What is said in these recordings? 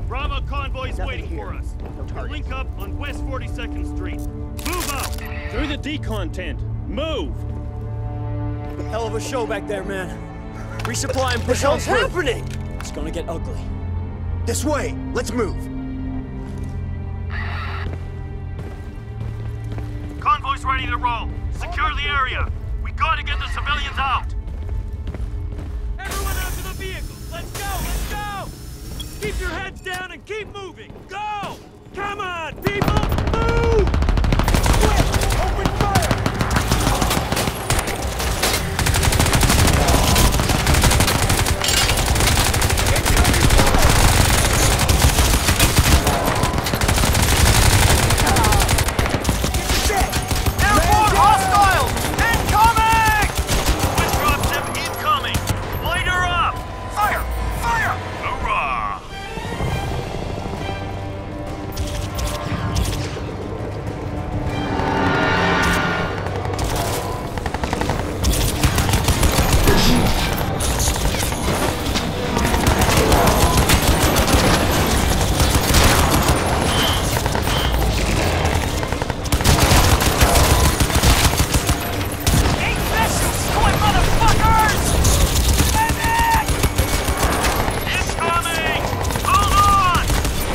Bravo convoy's waiting here. for us. No We'll targets. link up on West 42nd Street. Move out! Through the decon tent. Move! Hell of a show back there, man. Resupply and What push the on hell's through. happening? It's gonna get ugly. This way. Let's move. Convoy's ready to roll. Secure the area. We gotta get the civilians out. Everyone out to the vehicles. Let's go, let's go! Keep your heads down and keep moving. Go! Come on, people, move! Open fire! Airborne hostiles! Incoming! West dropship incoming! Light her up! Fire! Fire! Hoorah! Incoming! Hold on!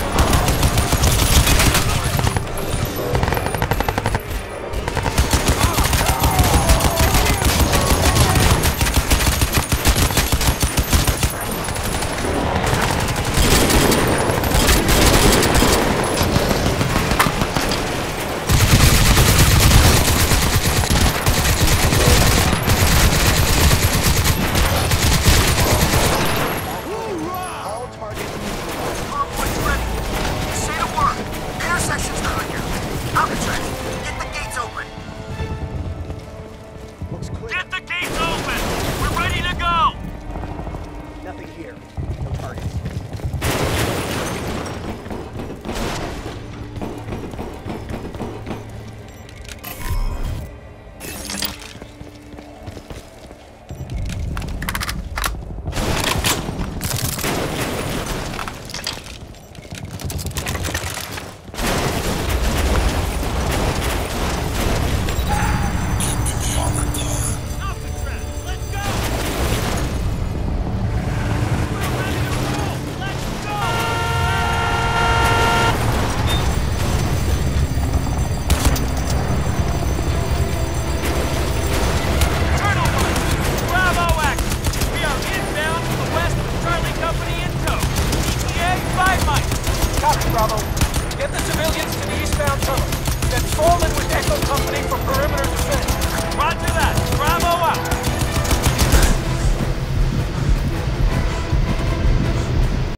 All targets Convoy's ready. Say the word. Intersection's clear. Alcatraz, get the gates open. looks clear. Get the gates open! We're ready to go! Nothing here. No targets. Alcatraz, let's go! We're ready to roll! Let's go! Turnover! Bravo X! We are inbound to the west with Charlie Company in tow. ETA 5 miles. Copy, Bravo. Get the civilians to the eastbound tunnel. Then fall in with Echo Company for perimeter